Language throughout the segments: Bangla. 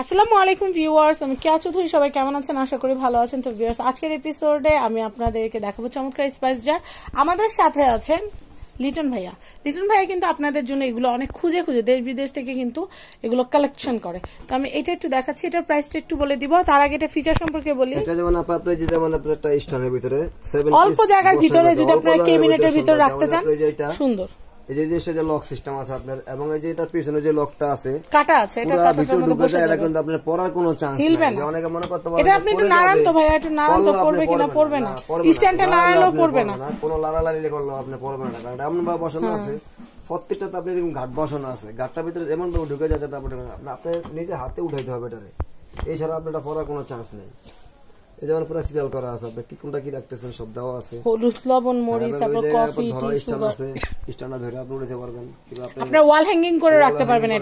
আসসালামু আলাইকুম ভিউয়ার্স, আমি কেয়া চৌধুরী। সবাই কেমন আছেন? আশা করি ভালো আছেন। তো ভিউয়ার্স, আজকের এপিসোডে আমি আপনাদেরকে দেখাবো চমৎকার স্পাইস জার। আমাদের সাথে আছেন লিটন ভাইয়া। লিটন ভাইয়া কিন্তু আপনাদের জন্য এগুলো অনেক খুঁজে খুঁজে দেশ বিদেশ থেকে কিন্তু এগুলো কালেকশন করে। তো আমি এটা একটু দেখাচ্ছি, এটার প্রাইসটা একটু বলে দিব। তার আগে এটা ফিচার সম্পর্কে বলি। এটা যেমন আপনারা যে যেমন আপনারা একটা স্ট্যান্ডের ভিতরে অল্প জায়গার ভিতরে যদি আপনারা ক্যাবিনেটের ভিতরে রাখতে চান, সুন্দর। এই যে জিনিসটা যে লক সিস্টেম আছে আপনার, এবং এই যে এটার পিছনে যে লকটা আছে কাটা আছে, এটা ভিতরে ঢুকে যায়, এটা কিন্তু আপনার পড়ার কোনো চান্স নেই। অনেকে মনে করতে পারে এটা আপনি একটু নাড়ান তো ভাইয়া, একটু নাড়ান তো, পড়বে কিনা? পড়বে না, স্ট্যান্ডটা নাড়ালেও পড়বে না, কোনো লাড়ালাড়ি করলেও আপনি পড়বে না, কারণ এমন ভাবে বসানো আছে প্রত্যেকটা। তো আপনি এরকম ঘাট বসানো আছে, ঘাটটার ভিতরে এমন ভাবে ঢুকে যাচ্ছে, তারপরে আপনার নিজে হাতে উঠাইতে হবে এটারে, এছাড়া আপনার পড়ার কোনো চান্স নেই। এই যেমন পুরো সিরিয়াল করা আছে, আপনি কি কোনটা কি রাখতেছেন সব দেওয়া আছে, হলুদ, লবণ, মরিচ, তারপর কফি, টি, সুগার আছে। স্ট্যান্ডা ধরে আপনি উঠাতে পারবেন, কিংবা আপনি ওয়াল হ্যাঙ্গিং করে রাখতে পারবেন।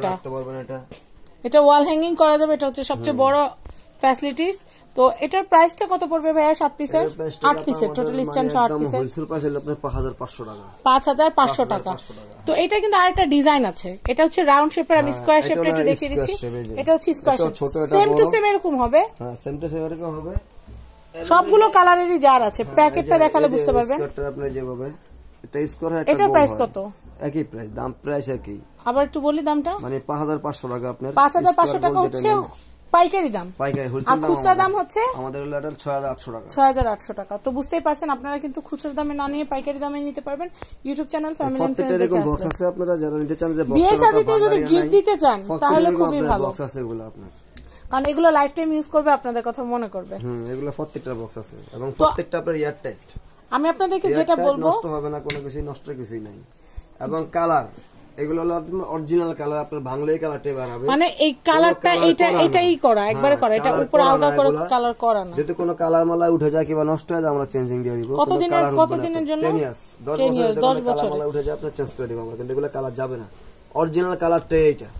এটা ওয়াল হ্যাঙ্গিং করা যাবে। এটা হচ্ছে সবচেয়ে বড় ফ্যাসিলিটিস। তো এটার প্রাইসটা কত পড়বে ভাইয়া? 7 পিসের 8 পিসের টোটাল স্ট্যান্ড 8 পিসের হোলসেল প্রাইস হলো আপনার 5500 টাকা। 5500 টাকা। তো এটা কিন্তু আরেকটা ডিজাইন আছে, এটা হচ্ছে রাউন্ড শেপের। আমি স্কয়ার শেপটা একটু দেখিয়ে দিচ্ছি। এটা হচ্ছে square shape, same to same এরকম হবে। হ্যাঁ, সেম টু সেম এরকম হবে। সবগুলো কালারেরই জার আছে। প্যাকেটটা দেখালে বুঝতে পারবেন। স্কয়ারটা আপনি যেভাবে এটা স্কয়ার হয়, এটার প্রাইস কত? একই প্রাইস, দাম প্রাইস একই। আবার একটু বলি দামটা, মানে 5500 টাকা। আপনার 5500 টাকা হচ্ছে পাইকারি দাম, পাইকারি। আর খুচরা দাম হচ্ছে আমাদের লেটার 6800 টাকা। 6800 টাকা। তো বুঝতেই পারছেন, আপনারা কিন্তু খুচরা দামে না নিয়ে পাইকারি দামে নিতে পারবেন। YouTube channel family and friends এরকম বক্স আছে, আপনারা যারা নিতে চান যে বক্স বিয়ে শাদীতে যদি গিফট দিতে চান তাহলে খুবই ভালো বক্স আছে এগুলো আপনার, কারণ এগুলো লাইফ টাইম ইউজ করবে, আপনাদের কথা মনে করবে। এগুলো প্রত্যেকটা বক্স আছে, এবং প্রত্যেকটা আপনার এয়ার টাইট। আমি আপনাদেরকে যেটা বলবো, নষ্ট হবে না, কোনো কিছু নষ্ট কিছুই নাই। এবং কালার এগুলো হলো অরিজিনাল কালার, আপনার ভাঙলেই কালারটা বের হবে। মানে এই কালারটা এটাই করা, একবারে করা, এটা উপর আলগা করে কালার করা না। যদি কোনো কালার মালা উঠে যায় কিংবা নষ্ট হয়ে যায়, আমরা চেঞ্জিং দিয়ে দিব। কতদিনের জন্য? 10 ইয়ার্স, 10 বছর মালা উঠে যায়, আপনার চেঞ্জ করে দিব আমরা, কিন্তু এগুলো কালার যাবে না। অরিজিনাল কালারটাই এটা।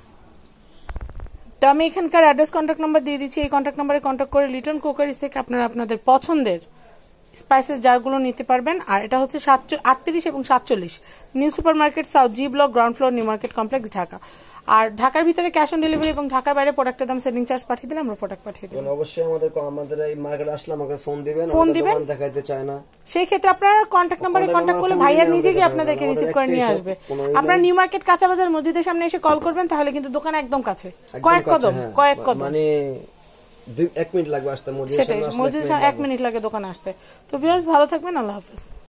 তো আমি এখানকার অ্যাড্রেস, কন্ট্যাক্ট নাম্বার দিয়ে দিচ্ছি। এই কন্ট্যাক্ট নাম্বারে কন্ট্যাক্ট করে লিটন কুকারিজ থেকে আপনারা আপনাদের পছন্দের স্পাইসেস জারগুলো নিতে পারবেন। আর এটা হচ্ছে 38 এবং 47 new super market, south G block, ground floor, new market complex, Dhaka. আর ঢাকার ভিতরে ক্যাশ অন ডেলিভারি, এবং ঢাকার বাইরে প্রোডাক্টের দাম সেলিং চার্জ পাঠিয়ে দিলে আমরা প্রোডাক্ট পাঠিয়ে দেব। অবশ্যই আমাদের এই মার্কেটে আসলে আমাকে ফোন দিবেন, দেখাইতে চায় না। সেই ক্ষেত্রে আপনারা কন্ট্যাক্ট নাম্বারে কন্ট্যাক্ট করলে ভাইয়া নিজে গিয়ে আপনাদেরকে রিসিভ করে নিয়ে আসবে। আপনারা নিউ মার্কেট কাঁচা বাজার মসজিদের সামনে এসে কল করবেন, তাহলে কিন্তু দোকান একদম কাছে, কয়েক কদম মানে 1 মিনিট লাগবে আসতে। মসজিদের সামনে 1 মিনিট লাগে দোকানে আসতে। তো ভিউয়ার্স, ভালো থাকবেন, আল্লাহ হাফেজ।